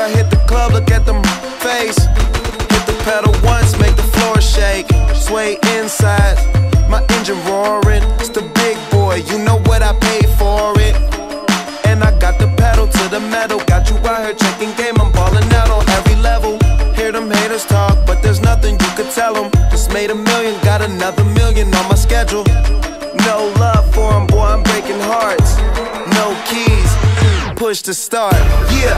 I hit the club, look at them face. Hit the pedal once, make the floor shake. Sway inside, my engine roaring. It's the big boy, you know what I paid for it. And I got the pedal to the metal. Got you out here checking game, I'm ballin' out on every level. Hear them haters talk, but there's nothing you could tell them. Just made $1 million, got another $1 million on my schedule. No love for them, boy, I'm breaking hearts. No keys, push to start. Yeah,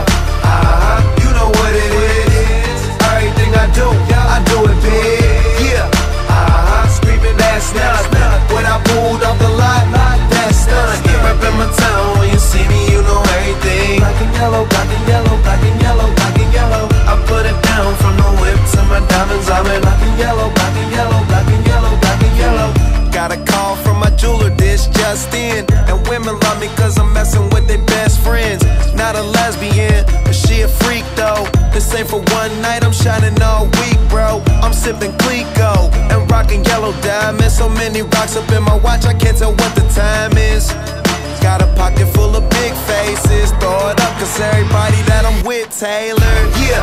you know what it is. Everything I do it big. Yeah, screaming that's not when I pulled off the lot, that's done. Yeah, reppin' my town, when you see me, you know everything. Black and yellow, black and yellow, black and yellow, black and yellow. I put it down from the whip to my diamonds. I'm in black and yellow, black and yellow, black and yellow, black and yellow. Got a call from my jeweler, this just in. And women love me cause I'm messing with their best friends. Not a lesbian, but she a freak though. This ain't for one night, I'm shining all week, bro. I'm sipping Clico and rocking yellow diamonds. So many rocks up in my watch, I can't tell what the time is. Got a pocket full of big faces. Throw it up cause everybody that I'm with tailored. Yeah,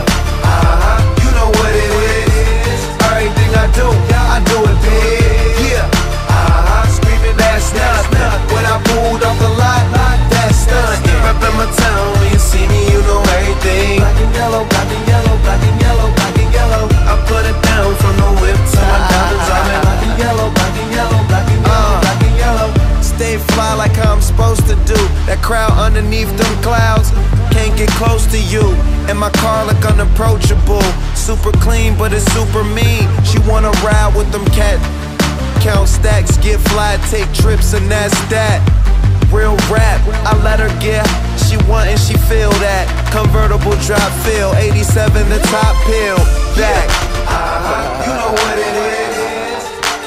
you know what it is. Everything I do it big. Yeah, screaming that's not when I pulled off the lot, that's done. Yeah, reppin' my town, when you see me, you know everything. Black and yellow, black and yellow, black and yellow, black and yellow. I put it down from the whip to my diamonds. I'm in black and yellow, black and yellow, black and yellow, black and yellow. Stay fly like how I'm supposed to do. That crowd underneath them clouds can't get close to you. And my car look unapproachable. Super clean, but it's super mean. She wanna ride with them cat. Count stacks, get fly, take trips, and that's that. Real rap, I let her get. She want and she feel that. Convertible drop feel, 87 the top pill. Back, you know what it is.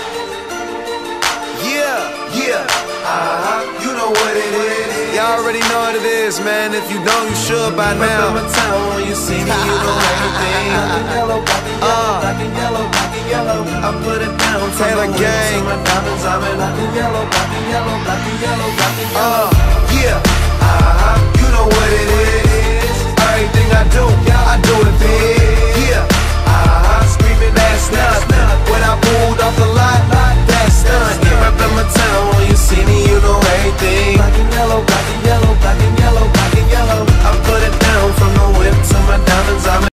Yeah, you know what it is. Y'all already know what it is, man. If you don't, you should by now. My town, when you see me, you know everything. Black and yellow, black and yellow, black and yellow, black and yellow. I put it down, Taylor gang. My diamonds, I'm in black and yellow, black and yellow, black and yellow, black and yellow. Yeah, you know what it is. Everything I do it big.